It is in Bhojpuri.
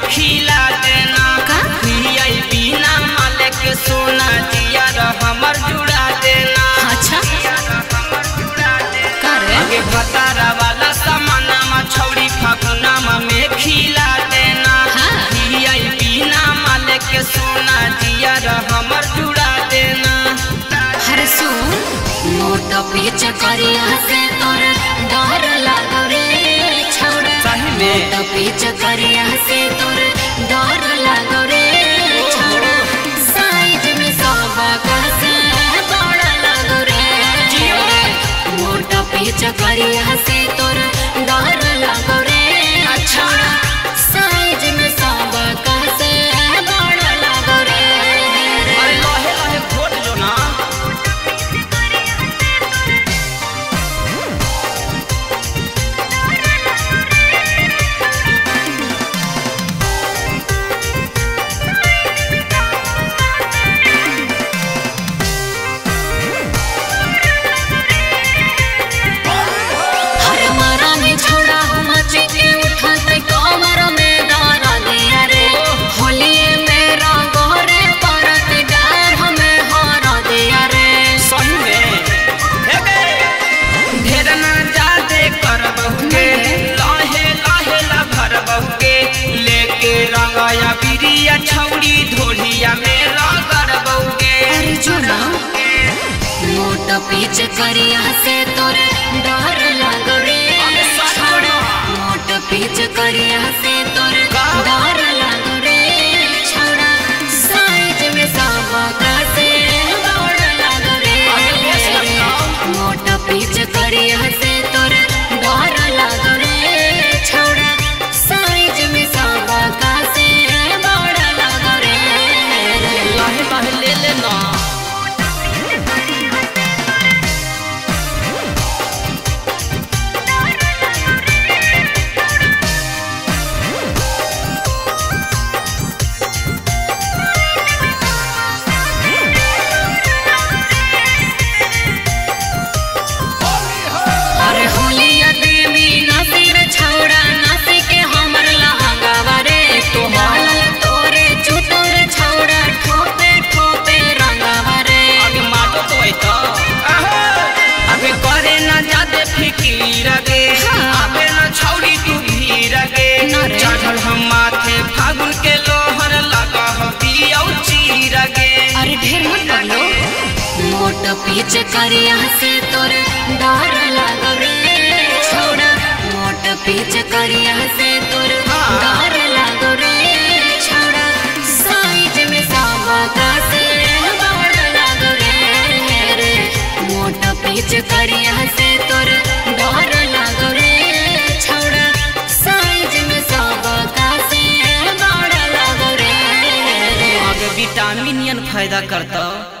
खिला देना बिना माले के सोना जिया हमर जुड़ा देना। अच्छा आगे भतारा वाला सामाना में छौड़ी फागुना में खिला देना बिना माले के सोना जिया हमर जुड़ा देना। हर सुन मोट पीछ करिया से तोर डर लागो रे छौड़ा। सही में मोट पीछ करिया से तोर डर लागो रे छौड़ा। साइज में सब कैसे बड़ा लागो रे मोट पीछ करिया से तोर डर लागो रे छौड़ा। साइज में सब कैसे बड़ा लागो रे। अरे लहे लहे घोट लो ना। छौड़ी धोलिया में रगड़ बउगे। अरे जो ना मोट पीछ करिया से तोर डर लागो रे छौड़ा। मोट पीछ करिया से तोर डर लागो रे छौड़ा। साइज में सब कैसे बड़ा लागो रे मोट पीछ करिया से तोर डर लागो रे छौड़ा। साइज में सब कैसे ले लेना। अरे होलिया देवी नसीर छौड़ा नसी के हमर लहंगावा रे तोहार तोरे चुतोर छौड़ा ठोपे ठोपे रंगावा रे। अभी मातो तो ऐतो अभी करे ना जादे फिकीर गे अबे ना छौड़ी तू भीर गे चढ़ल हम माथे फागुन के लोहर लगा हो दियौ चीर गे। अरे ढेर मत बोलो मोट पीछ करिया से तोर डर लागो रे छौड़ा। मोट पीछ करिया से तोर डर लागो रे छौड़ा। साइज में सब कैसे बड़ा लागो रे मोट पीछ करिया से तोर डर लागो रे छौड़ा। साइज में सब कैसे बड़ा लागो रे आगे विटामिन फायदा करता।